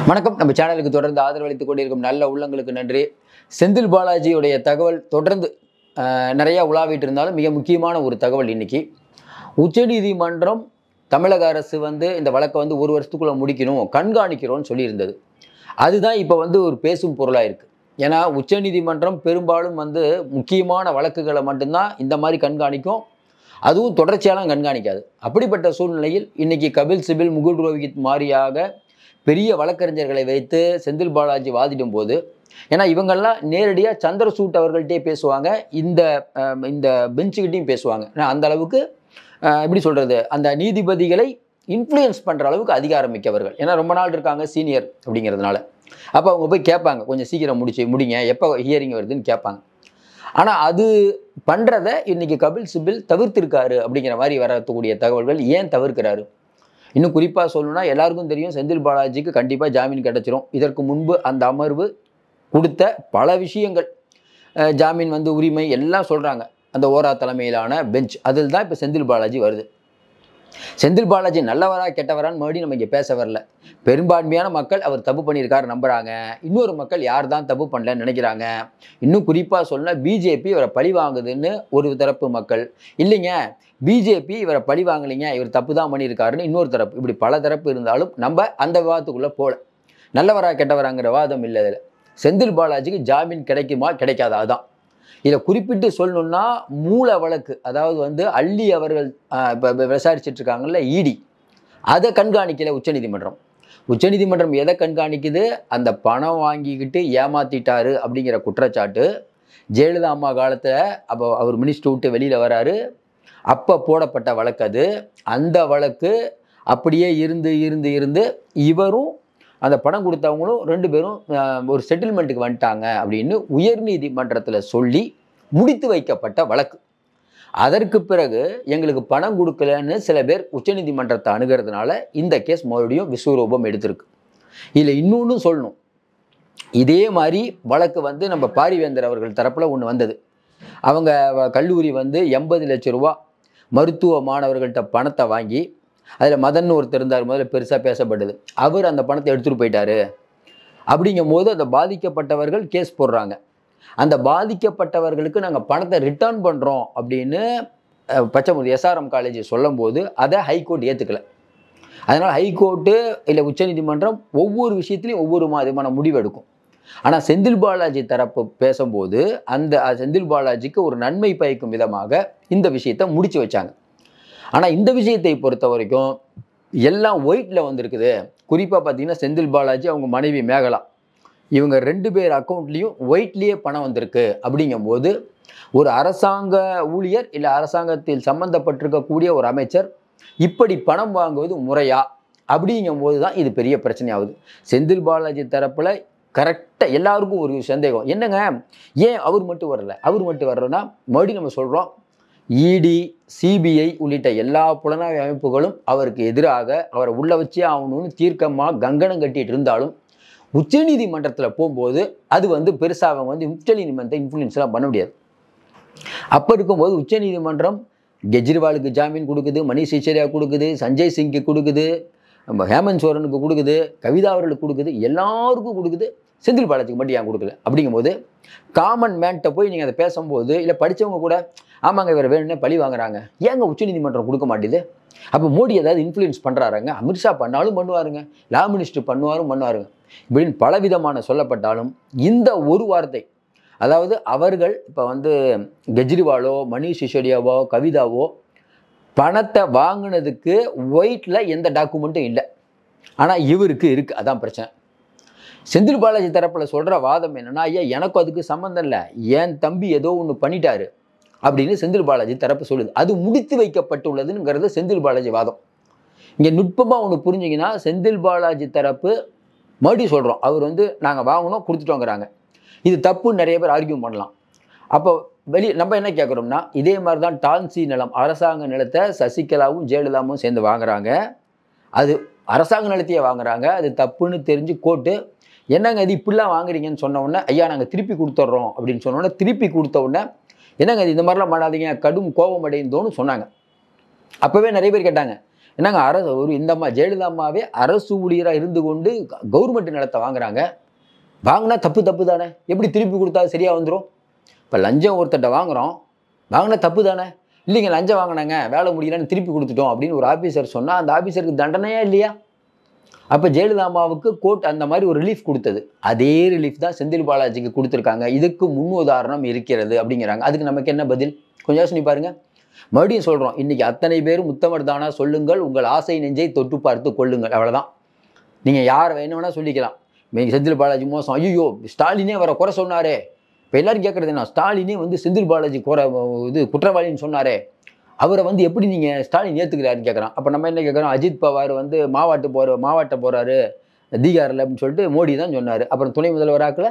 வணக்கம். நம்ம சேனலுக்கு தொடர்ந்து ஆதரவளித்துக் கொண்டிருக்கும் நல்ல உள்ளங்களுக்கு நன்றி. செந்தில் பாலாஜியுடைய தகவல் தொடர்ந்து நிறைய உலாவிட்டு இருந்தாலும் மிக முக்கியமான ஒரு தகவல் இன்னைக்கு. உச்சநீதிமன்றம் தமிழக அரசு இந்த வழக்கை ஒரு வருஷத்துக்குள்ள முடிக்கணும், கண்காணிக்கிறோம்னு சொல்லியிருந்தது. அதுதான் இப்போ ஒரு பேசும் பொருளாக இருக்குது. ஏன்னா உச்சநீதிமன்றம் பெரும்பாலும் முக்கியமான வழக்குகளை மட்டும்தான் இந்த மாதிரி கண்காணிக்கும். அதுவும் தொடர்ச்சியாலாம் கண்காணிக்காது. அப்படிப்பட்ட சூழ்நிலையில் இன்னைக்கு கபில் சிபில், முகுல் ரோஹித் மாதிரியாக பெரிய வழக்கறிஞர்களை வைத்து செந்தில் பாலாஜி வாதிடும் போது, ஏன்னா இவங்கெல்லாம் நேரடியாக சந்திரசூட் அவர்கள்ட்டே பேசுவாங்க, இந்த பெஞ்சுக்கிட்டையும் பேசுவாங்க. அந்த அளவுக்கு எப்படி சொல்கிறது, அந்த நீதிபதிகளை இன்ஃப்ளூயன்ஸ் பண்ணுற அளவுக்கு அதிகாரம் மிக்கவர்கள். ஏன்னா ரொம்ப நாள் இருக்காங்க, சீனியர் அப்படிங்கிறதுனால. அப்போ அவங்க போய் கேட்பாங்க, கொஞ்சம் சீக்கிரம் முடிங்க, எப்போ ஹியரிங் வருதுன்னு கேட்பாங்க. ஆனால் அது பண்ணுறதை இன்னைக்கு கபில் சிபில் தவிர்த்திருக்காரு அப்படிங்கிற மாதிரி வரக்கூடிய தகவல்கள். ஏன் தவிர்க்கிறாரு? இன்னும் குறிப்பாக சொல்லணும்னா எல்லாருக்கும் தெரியும், செந்தில் பாலாஜிக்கு கண்டிப்பாக ஜாமீன் கிடைச்சிரும். இதற்கு முன்பு அந்த அமர்வு கொடுத்த பல விஷயங்கள், ஜாமீன் உரிமை எல்லாம் சொல்கிறாங்க. அந்த ஓரா தலைமையிலான பெஞ்ச், அதில் தான் இப்போ செந்தில் பாலாஜி வருது. செந்தில் பாலாஜி நல்லவரா கெட்டவரான்னு மறுபடியும் நம்ம இங்கே பேச வரல. பெரும்பான்மையான மக்கள் அவர் தப்பு பண்ணியிருக்காரு நம்புகிறாங்க. இன்னொரு மக்கள் யார் தான் தப்பு பண்ணலன்னு நினைக்கிறாங்க. இன்னும் குறிப்பாக சொன்னால் பிஜேபி இவரை பழி வாங்குதுன்னு ஒரு தரப்பு மக்கள், இல்லைங்க பிஜேபி இவரை பழி வாங்கலைங்க, இவர் தப்பு தான் பண்ணியிருக்காருன்னு இன்னொரு தரப்பு. இப்படி பல தரப்பு இருந்தாலும் நம்ம அந்த விவாதத்துக்குள்ளே போகல. நல்லவரா கெட்டவராங்கிற வாதம் இல்லை. இதில் செந்தில் பாலாஜிக்கு ஜாமீன் கிடைக்குமா கிடைக்காதா, அதுதான் இதில் குறிப்பிட்டு சொல்லணுன்னா. மூல வழக்கு, அதாவது அள்ளி அவர்கள் இப்போ விசாரிச்சுட்டு இருக்காங்கல்ல இடி, அதை கண்காணிக்கல உச்சநீதிமன்றம். உச்சநீதிமன்றம் எதை கண்காணிக்குது? அந்த பணம் வாங்கிக்கிட்டு ஏமாத்திட்டாரு அப்படிங்கிற குற்றச்சாட்டு ஜெயலலிதா அம்மா காலத்தில் அப்போ அவர் மினிஸ்டர் விட்டு வெளியில் வராரு, அப்போ போடப்பட்ட வழக்கு அது. அந்த வழக்கு அப்படியே இருந்து இவரும் அந்த பணம் கொடுத்தவங்களும் ரெண்டு பேரும் ஒரு செட்டில்மெண்ட்டுக்கு வந்துட்டாங்க அப்படின்னு உயர்நீதிமன்றத்தில் சொல்லி முடித்து வைக்கப்பட்ட வழக்கு. அதற்கு பிறகு எங்களுக்கு பணம் கொடுக்கலன்னு சில பேர் உச்சநீதிமன்றத்தை அணுகிறதுனால இந்த கேஸ் மறுபடியும் விஸ்வரூபம் எடுத்திருக்கு. இதில் இன்னொன்று சொல்லணும், இதே மாதிரி வழக்கு நம்ம பாரிவேந்தர் அவர்கள் தரப்பில் ஒன்று வந்தது. அவங்க கல்லூரி 80 லட்சம் ரூபா மருத்துவ மாணவர்கள்ட்ட பணத்தை வாங்கி, அதில் மதன் ஒருத்தர் இருந்தார், முதல்ல பெருசாக பேசப்பட்டது. அவர் அந்த பணத்தை எடுத்துகிட்டு போயிட்டாரு. அப்படிங்கும் போது அந்த பாதிக்கப்பட்டவர்கள் கேஸ் போடுறாங்க. அந்த பாதிக்கப்பட்டவர்களுக்கு நாங்கள் பணத்தை ரிட்டர்ன் பண்ணுறோம் அப்படின்னு பச்சைமுதி SRM காலேஜ் சொல்லும் போது அதை ஹைகோர்ட் ஏற்றுக்கலை. அதனால் ஹைகோர்ட்டு இல்லை உச்சநீதிமன்றம் ஒவ்வொரு விஷயத்துலையும் ஒவ்வொரு விதமான முடிவு எடுக்கும். ஆனால் செந்தில் பாலாஜி தரப்பு பேசும்போது அந்த செந்தில் பாலாஜிக்கு ஒரு நன்மை பயக்கும் விதமாக இந்த விஷயத்தை முடிச்சு வச்சாங்க. ஆனால் இந்த விஷயத்தை பொறுத்த வரைக்கும் எல்லாம் ஒயிட்டில் வந்திருக்குது. குறிப்பாக பார்த்தீங்கன்னா செந்தில் பாலாஜி, அவங்க மனைவி மேகலா, இவங்க 2 பேர் அக்கௌண்ட்லேயும் ஒயிட்லேயே பணம் வந்திருக்கு. அப்படிங்கும்போது ஒரு அரசாங்க ஊழியர் இல்லை அரசாங்கத்தில் சம்மந்தப்பட்டிருக்கக்கூடிய ஒரு அமைச்சர் இப்படி பணம் வாங்குவது முறையா? அப்படிங்கும்போது தான் இது பெரிய பிரச்சனையாகுது. செந்தில் பாலாஜி தரப்பில் கரெக்டாக எல்லாருக்கும் ஒரு சந்தேகம், என்னங்க ஏன் அவர் மட்டும் வரல? அவர் மட்டும் வர்றோன்னா மறுபடியும் நம்ம சொல்கிறோம், இடி, சிபிஐ உள்ளிட்ட எல்லா புலனாய்வு அமைப்புகளும் அவருக்கு எதிராக அவரை உள்ள வச்சே ஆகணும்னு தீர்க்கமாக கங்கணம் கட்டிட்டு இருந்தாலும் உச்சநீதிமன்றத்தில் போகும்போது அது பெருசாக அவங்க உச்சநீதிமன்றத்தை இன்ஃப்ளூயன்ஸ்லாம் பண்ண முடியாது. அப்போ இருக்கும்போது உச்சநீதிமன்றம் கெஜ்ரிவாலுக்கு ஜாமீன் கொடுக்குது, மணிஷ் சிசோடியா கொடுக்குது, சஞ்சய் சிங்க்கு கொடுக்குது, நம்ம ஹேமந்த் சோரனுக்கு கொடுக்குது, கவிதா அவர்களுக்கு கொடுக்குது, எல்லாருக்கும் கொடுக்குது. செந்தில் பாலாஜிக்கு மட்டும் ஏன் கொடுக்கல? அப்படிங்கும்போது காமன் மேன்கிட்ட போய் நீங்கள் அதை பேசும்போது, இல்லை படித்தவங்க கூட ஆமாங்க இவர் வேணும்னே பழி வாங்குறாங்க, ஏங்க உச்சநீதிமன்றம் கொடுக்க மாட்டேது? அப்போ மோடி ஏதாவது இன்ஃப்ளூயன்ஸ் பண்ணுறாருங்க, அமித்ஷா பண்ணாலும் பண்ணுவாருங்க, லா மினிஸ்டர் பண்ணுவாருங்க இப்படின்னு பலவிதமான சொல்லப்பட்டாலும் இந்த ஒரு வார்த்தை, அதாவது அவர்கள் இப்போ கெஜ்ரிவாலோ, மணிஷ் சிசோடியாவோ, கவிதாவோ பணத்தை வாங்கினதுக்கு ஒயிட்டில் எந்த டாக்குமெண்ட்டும் இல்லை. ஆனால் இவருக்கு இருக்குது. அதான் பிரச்சனை. செந்தில் பாலாஜி தரப்பில் சொல்கிற வாதம் என்னென்னா, ஐயா எனக்கும் அதுக்கு சம்மந்தம் இல்லை, என் தம்பி ஏதோ ஒன்று பண்ணிட்டாரு அப்படின்னு செந்தில் பாலாஜி தரப்பு சொல்லுது. அது முடித்து வைக்கப்பட்டுள்ளதுங்கிறது செந்தில் பாலாஜி வாதம். இங்கே நுட்பமாக ஒன்று புரிஞ்சிங்கன்னா, செந்தில் பாலாஜி தரப்பு மறுபடியும் சொல்கிறோம், அவர் நாங்கள் வாங்கினோம் கொடுத்துட்டோங்கிறாங்க. இது தப்புன்னு நிறைய பேர் ஆர்கியூ பண்ணலாம். அப்போ நம்ம என்ன கேட்குறோம்னா, இதே மாதிரி தான் டான்சி நிலம், அரசாங்க நிலத்தை சசிகலாவும் ஜெயலலிதாவும் சேர்ந்து வாங்குறாங்க. அது அரசாங்க நிலத்தையே வாங்குறாங்க. அது தப்புன்னு தெரிஞ்சு கோர்ட்டு என்னங்க இது இப்படிலாம் வாங்குறீங்கன்னு சொன்ன உடனே, ஐயா நாங்கள் திருப்பி கொடுத்துட்றோம் அப்படின்னு சொன்ன உடனே, திருப்பி கொடுத்த உடனே என்னங்க இது இந்த மாதிரிலாம் பண்ணாதீங்க, கடும் கோபம் அடைந்தோன்னு சொன்னாங்க. அப்போவே நிறைய பேர் கேட்டாங்க, என்னங்க அரசு ஒரு இந்தம்மா ஜெயலலிதா அம்மாவே அரசு ஊழியராக இருந்து கொண்டு கவர்மெண்ட் நிலத்தை வாங்குறாங்க. வாங்கினா தப்பு தப்பு தானே, எப்படி திருப்பி கொடுத்தா சரியாக வந்துடும்? இப்போ லஞ்சம் ஒருத்தட்ட வாங்குகிறோம், வாங்கினா தப்பு தானே? இல்லைங்க லஞ்சம் வாங்கினாங்க வேலை முடியலன்னு திருப்பி கொடுத்துட்டோம் அப்படின்னு ஒரு ஆஃபீஸர் சொன்னால் அந்த ஆஃபீஸருக்கு தண்டனையா இல்லையா? அப்போ ஜெயலலிதா அம்மாவுக்கு கோர்ட் அந்த மாதிரி ஒரு ரிலீஃப் கொடுத்தது. அதே ரிலீஃப் தான் செந்தில் பாலாஜிக்கு கொடுத்துருக்காங்க. இதுக்கு முன் உதாரணம் இருக்கிறது அப்படிங்கிறாங்க. அதுக்கு நமக்கு என்ன பதில்? கொஞ்சம் யோசனை பாருங்க. மறுபடியும் சொல்கிறோம், இன்னைக்கு அத்தனை பேரும் முத்தமிழ் தானா சொல்லுங்கள், உங்கள் ஆசை நெஞ்சை தொட்டு பார்த்து கொள்ளுங்கள். அவ்வளோதான். நீங்கள் யார் வேணும் வேணால் சொல்லிக்கலாம். செந்தில் பாலாஜி மோசம், ஐயோ ஸ்டாலினே வர குறை சொன்னாரே. இப்போ எல்லாரும் கேட்குறது என்ன, ஸ்டாலினே வந்து செந்தில் பாலாஜி குற்றவாளின்னு சொன்னாரே, அவரை வந்து எப்படி நீங்கள் ஸ்டாலின் ஏற்றுக்கிறாருன்னு கேட்குறான். அப்போ நம்ம என்ன கேட்குறோம், அஜித் பவார் வந்து மாவட்ட போகிறாரு தீகாரில் அப்படின்னு சொல்லிட்டு மோடி தான் சொன்னார். அப்புறம் துணை முதல்வராக்கில்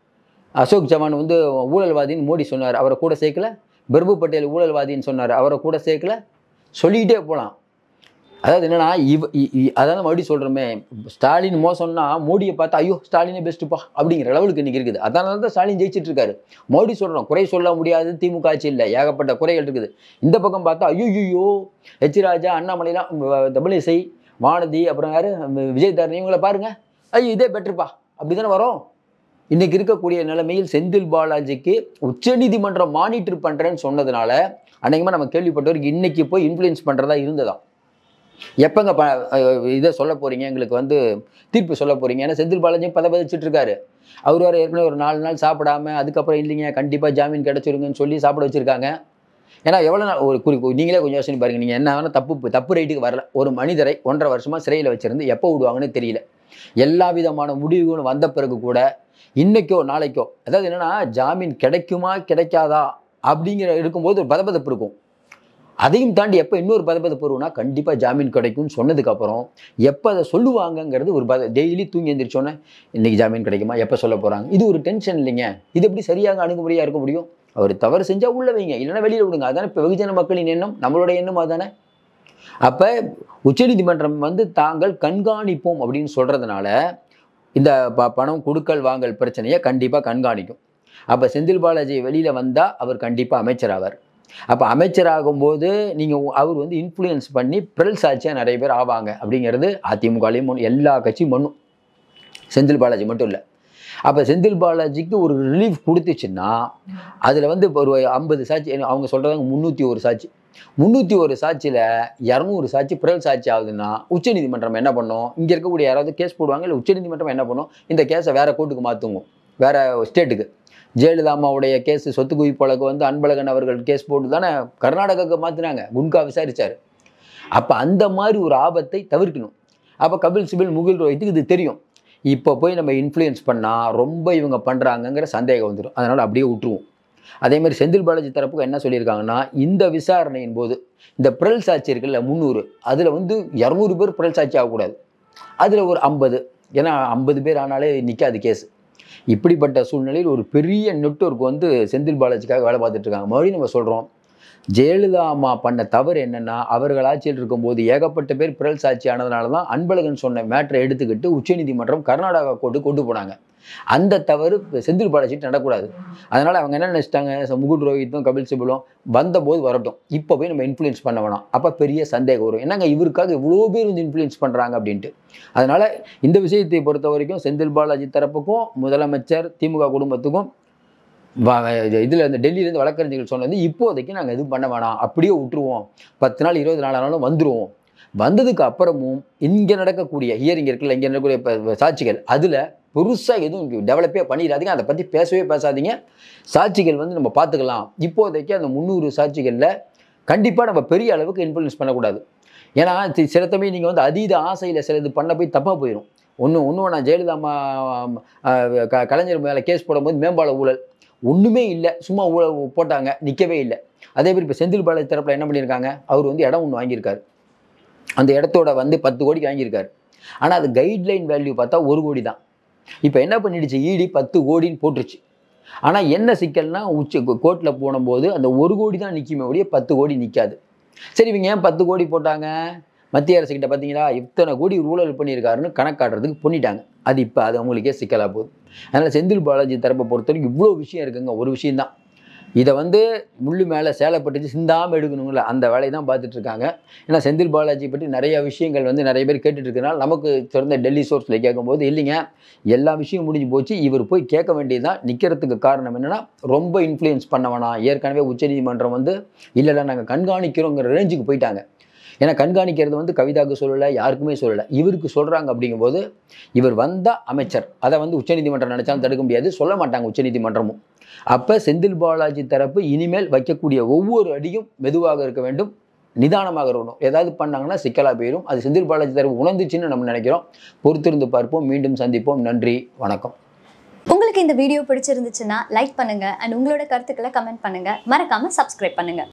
அசோக் சவான் வந்து ஊழல்வாதின்னு மோடி சொன்னார், அவரை கூட சேர்க்கல. பிரபு பட்டேல் ஊழல்வாதின்னு சொன்னார், அவரை கூட சேர்க்கல. சொல்லிக்கிட்டே போகலாம். அதாவது என்னன்னா அதாவது மறுபடியும் சொல்கிறோமே, ஸ்டாலின் மோசம்னா மோடியை பார்த்தா ஐயோ ஸ்டாலினே பெஸ்ட்டுப்பா அப்படிங்கிற லெவலுக்கு இன்றைக்கி இருக்குது. அதனால தான் ஸ்டாலின் ஜெயிச்சிட்டு இருக்காரு. மோடி சொல்கிறோம், குறை சொல்ல முடியாது திமுக ஆட்சி இல்லை, ஏகப்பட்ட குறைகள் இருக்குது. இந்த பக்கம் பார்த்தா ஐயோ ஹெச் ராஜா, அண்ணாமலைலாம், தமிழிசை, வானதி, அப்புறம் யார் விஜய் தரணி, இவங்கள பாருங்கள், ஐயோ இதே பெட்டருப்பா அப்படி தானே வரும். இன்றைக்கி இருக்கக்கூடிய நிலைமையில் செந்தில் பாலாஜிக்கு உச்சநீதிமன்றம் மானிட்டர் பண்ணுறேன்னு சொன்னதுனால அநேகமாக நம்ம கேள்விப்பட்டவருக்கு இன்றைக்கி போய் இன்ஃப்ளூயன்ஸ் பண்ணுறதா இருந்ததான். எப்போங்க இதை சொல்ல போகிறீங்க, எங்களுக்கு வந்து தீர்ப்பு சொல்ல போகிறீங்க? ஏன்னா செந்தில் பாலாஜியும் பதச்சிட்டு இருக்காரு. அவர் வேறு ஏற்கனவே ஒரு 4 நாள் சாப்பிடாம அதுக்கப்புறம் இல்லைங்க கண்டிப்பாக ஜாமீன் கிடச்சிருங்கன்னு சொல்லி சாப்பிட வச்சுருக்காங்க. ஏன்னா எவ்வளோ நாள் ஒரு நீங்களே கொஞ்சம் யோசனை பாருங்கள். நீங்கள் என்ன வேணால் தப்பு ரைட்டுக்கு வரல. ஒரு மனிதரை 1.5 வருஷமாக சிறையில் வச்சுருந்து எப்போ விடுவாங்கன்னு தெரியல. எல்லா விதமான முடிவுகளும் வந்த பிறகு கூட இன்றைக்கோ நாளைக்கோ, அதாவது என்னென்னா ஜாமீன் கிடைக்குமா கிடைக்காதா அப்படிங்கிற இருக்கும்போது ஒரு பதப்பதப்பு இருக்கும். அதையும் தாண்டி எப்போ இன்னொரு பதப்பதப்பு வரும்னா கண்டிப்பாக ஜாமீன் கிடைக்கும்னு சொன்னதுக்கப்புறம் எப்போ அதை சொல்லுவாங்கங்கிறது ஒரு டெய்லி தூங்கி எழுந்திரிச்சோன்னே இன்றைக்கி ஜாமீன் கிடைக்குமா, எப்போ சொல்ல போகிறாங்க, இது ஒரு டென்ஷன் இல்லைங்க. இது எப்படி சரியாக அணுகுமுறையாக இருக்க முடியும்? அவர் தவறு செஞ்சால் உள்ள வைங்க, இல்லைன்னா வெளியில் விடுங்க. அதானே இப்போ வெகுஜன மக்களின் எண்ணம், நம்மளோட எண்ணம் அதுதானே. அப்போ உச்சநீதிமன்றம் வந்து தாங்கள் கண்காணிப்போம் அப்படின்னு சொல்கிறதுனால இந்த பணம் கொடுக்கல் வாங்கல் பிரச்சனையை கண்டிப்பாக கண்காணிக்கும். அப்போ செந்தில் பாலாஜி வெளியில் வந்தால் அவர் கண்டிப்பாக அமைச்சர் ஆவார். அப்போ அமைச்சராகும்போது அவர் வந்து இன்ஃப்ளூயன்ஸ் பண்ணி பிறல் சாட்சியாக நிறைய பேர் ஆவாங்க அப்படிங்கிறது அதிமுகலையும் எல்லா கட்சியும் பண்ணும், செந்தில் பாலாஜி மட்டும் இல்லை. அப்போ செந்தில் பாலாஜிக்கு ஒரு ரிலீஃப் கொடுத்துச்சுன்னா அதில் வந்து ஒரு 50 சாட்சி, அவங்க சொல்கிறாங்க 301 சாட்சி. 301 சாட்சியில் 200 சாட்சி பிறல் சாட்சி ஆகுதுன்னா உச்சநீதிமன்றம் என்ன பண்ணும்? இங்கே இருக்கக்கூடிய யாராவது கேஸ் போடுவாங்க, இல்லை உச்சநீதிமன்றம் என்ன பண்ணும்? இந்த கேஸை வேறு கோர்ட்டுக்கு மாற்றுங்க, வேறு ஸ்டேட்டுக்கு. ஜெயலலிதா அம்மாவுடைய கேஸ் சொத்து குவிப்பு வழக்கு வந்து அன்பழகன் அவர்கள் கேஸ் போட்டு தானே கர்நாடகாவுக்கு மாற்றினாங்க, குன்கா விசாரித்தார். அப்போ அந்த மாதிரி ஒரு ஆபத்தை தவிர்க்கணும். அப்போ கபில் சிபில் முகில் ரோஹித்துக்கு இது தெரியும். இப்போ போய் நம்ம இன்ஃப்ளூயன்ஸ் பண்ணால் ரொம்ப இவங்க பண்ணுறாங்கங்கிற சந்தேகம் வந்துடும். அதனால் அப்படியே விட்டுருவோம். அதேமாதிரி செந்தில் பாலாஜி தரப்புக்கு என்ன சொல்லியிருக்காங்கன்னா, இந்த விசாரணையின் போது இந்த பிறல் சாட்சி இருக்குல்ல 300, அதில் வந்து 200 பேர் பிறல் சாட்சி ஆகக்கூடாது, அதில் ஒரு 50, ஏன்னா 50 பேர் ஆனாலே நிற்காது கேஸ். இப்படிப்பட்ட சூழ்நிலையில் ஒரு பெரிய நெட்வொர்க் வந்து செந்தில் பாலாஜிக்காக வேலை பார்த்துட்டு இருக்காங்க. மறுபடியும் நம்ம சொல்கிறோம், ஜெயலலிதா அம்மா பண்ண தவறு என்னென்னா, அவர்கள் ஆட்சியில் இருக்கும்போது ஏகப்பட்ட பேர் பிறல் சாட்சி ஆனதுனால தான் அன்பழகன் சொன்ன மேட்டரை எடுத்துக்கிட்டு உச்சநீதிமன்றம் கர்நாடகா கோர்ட்டு கொண்டு போனாங்க. அந்த தவறு செந்தில் பாலாஜிட்டு நடக்கூடாது. அதனால் அவங்க என்ன நினச்சிட்டாங்க, முகுல் ரோஹித்தும் கபில் சிபலும் வந்தபோது வரட்டும், இப்போ போய் நம்ம இன்ஃப்ளூயன்ஸ் பண்ண வேணாம். அப்போ பெரிய சந்தேகம் வரும், என்னங்க இவருக்காக இவ்வளோ பேர் வந்து இன்ஃப்ளூயன்ஸ் பண்ணுறாங்க அப்படின்ட்டு. அதனால் இந்த விஷயத்தை பொறுத்த வரைக்கும் செந்தில் பாலாஜி தரப்புக்கும் முதலமைச்சர் திமுக குடும்பத்துக்கும் இதில் இந்த டெல்லியிலேருந்து வழக்கறிஞர்கள் சொன்னது, இப்போதைக்கு நாங்கள் எதுவும் பண்ண வேணாம், அப்படியே விட்டுருவோம், 10 நாள் 24 நாளும் வந்துடுவோம். வந்ததுக்கு அப்புறமும் இங்கே நடக்கக்கூடிய ஹியரிங் இருக்குல்ல, இங்கே நடக்கக்கூடிய சாட்சிகள், அதில் பெருசாக எதுவும் டெவலப்பே பண்ணிடாதீங்க, அதை பற்றி பேசவே பேசாதீங்க, சாட்சிகள் வந்து நம்ம பார்த்துக்கலாம். இப்போதைக்கு அந்த 300 சாட்சிகளில் கண்டிப்பாக நம்ம பெரிய அளவுக்கு இன்ஃப்ளூயன்ஸ் பண்ணக்கூடாது. ஏன்னா சில சமயம் நீங்கள் வந்து அதீத ஆசையில் சில இது பண்ண போய் தப்பாக போயிடும். ஒன்று நான் ஜெயலலிதா அம்மா கலைஞர் மேலே கேஸ் போடும்போது மேம்பால ஊழல் ஒன்றுமே இல்லை, சும்மா ஊழல் போட்டாங்க, நிற்கவே இல்லை. அதே மாதிரி இப்போ செந்தில் பாலாஜி தரப்பில் என்ன பண்ணியிருக்காங்க, அவர் வந்து இடம் ஒன்று வாங்கியிருக்காரு, அந்த இடத்தோட வந்து 10 கோடிக்கு வாங்கியிருக்காரு. ஆனால் அது கைட்லைன் வேல்யூ பார்த்தா 1 கோடி தான். இப்போ என்ன பண்ணிடுச்சு, ஈடி 10 கோடின்னு போட்டுருச்சு. ஆனால் என்ன சிக்கல்னா, கோர்ட்டில் போனும்போது அந்த 1 கோடி தான் நிற்குமே ஒழிய 10 கோடி நிற்காது. சரி, இவங்க ஏன் 10 கோடி போட்டாங்க? மத்திய அரசுக்கிட்ட பார்த்தீங்களா இத்தனை கோடி ஊழல் பண்ணியிருக்காருன்னு கணக்காட்டுறதுக்கு பண்ணிட்டாங்க. அது அவங்களுக்கே சிக்கலாக போகுது. அதனால் செந்தில் பாலாஜி தரப்பை பொறுத்த வரைக்கும் இவ்வளோ விஷயம் இருக்குங்க. ஒரு விஷயந்தான், இதை வந்து முள்ளு மேலே சேலைப்பட்டுச்சு சிந்தாமல் எடுக்கணுங்கள அந்த வேலையை தான் பார்த்துட்டு இருக்காங்க. ஏன்னா செந்தில் பாலாஜி பற்றி நிறைய விஷயங்கள் வந்து நிறைய பேர் கேட்டுட்டு இருக்கனால நமக்கு திறந்த டெல்லி சோர்ஸில் கேட்கும்போது இல்லைங்க எல்லா விஷயம் முடிஞ்சு போச்சு, இவர் போய் கேட்க வேண்டியதுதான். நிற்கிறதுக்கு காரணம் என்னென்னா ரொம்ப இன்ஃப்ளூயன்ஸ் பண்ண வேணாம், ஏற்கனவே உச்சநீதிமன்றம் வந்து இல்லை நாங்கள் கண்காணிக்கிறோங்கிற ரேஞ்சுக்கு போயிட்டாங்க. ஏன்னா கண்காணிக்கிறது வந்து கவிதாவுக்கு சொல்லலை, யாருக்குமே சொல்லலை, இவருக்கு சொல்கிறாங்க. அப்படிங்கும்போது இவர் வந்தால் அமைச்சர், அதை வந்து உச்சநீதிமன்றம் நினச்சாலும் தடுக்க முடியாது, சொல்ல மாட்டாங்க உச்சநீதிமன்றமும். அப்போ செந்தில் பாலாஜி தரப்பு இனிமேல் வைக்கக்கூடிய ஒவ்வொரு அடியும் மெதுவாக இருக்க வேண்டும், நிதானமாக இருக்கணும். ஏதாவது பண்ணாங்கன்னா சிக்கலாக போயிடும். அது செந்தில் பாலாஜி தரப்பு உணர்ந்துச்சுன்னு நம்ம நினைக்கிறோம். பொறுத்திருந்து பார்ப்போம். மீண்டும் சந்திப்போம். நன்றி, வணக்கம். உங்களுக்கு இந்த வீடியோ பிடிச்சிருந்துச்சுன்னா லைக் பண்ணுங்க அண்ட் உங்களோட கருத்துக்களை கமெண்ட் பண்ணுங்க. மறக்காம சப்ஸ்கிரைப் பண்ணுங்க.